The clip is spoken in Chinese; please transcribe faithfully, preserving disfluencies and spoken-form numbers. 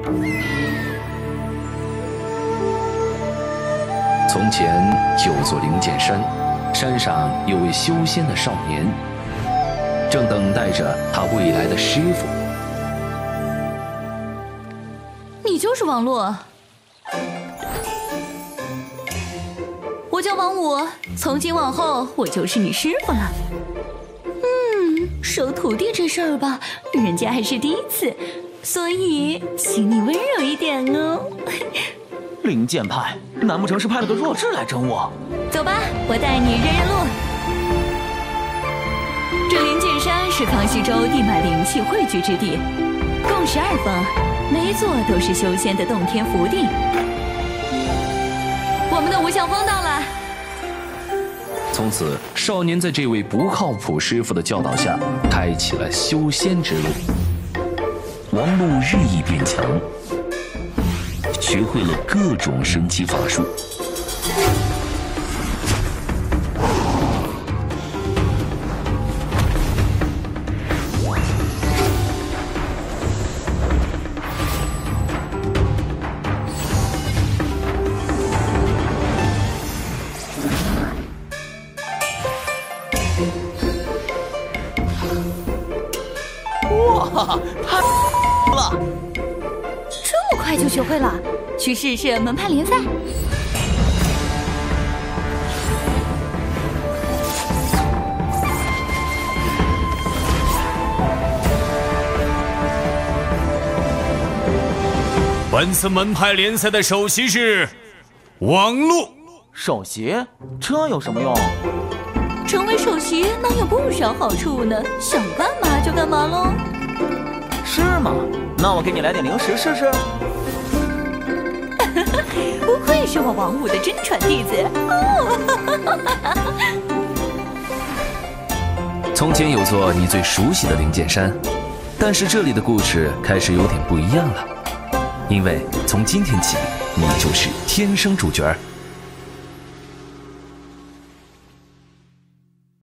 从前有座灵剑山，山上有位修仙的少年，正等待着他未来的师傅。 你就是王洛？我叫王武，从今往后我就是你师傅了。嗯，收徒弟这事儿吧，人家还是第一次，所以请你温柔一点哦。 灵剑派，难不成是派了个弱智来整我？ 走吧，我带你认认路。这灵剑山是康熙州地脉灵气汇聚之地，共十二峰，每一座都是修仙的洞天福地。我们的无相峰到了。 从此，少年在这位不靠谱师傅的教导下，开启了修仙之路。 王璐日益变强，学会了各种神奇法术。 哇，太了！ 这么快就学会了？去试试门派联赛。 本次门派联赛的首席是王璐。 首席？这有什么用？ 成为首席那有不少好处呢，想干嘛就干嘛喽。 是吗？那我给你来点零食试试。 不愧是我王武的真传弟子。 从前有座你最熟悉的灵剑山，但是这里的故事开始有点不一样了，因为从今天起，你就是天生主角。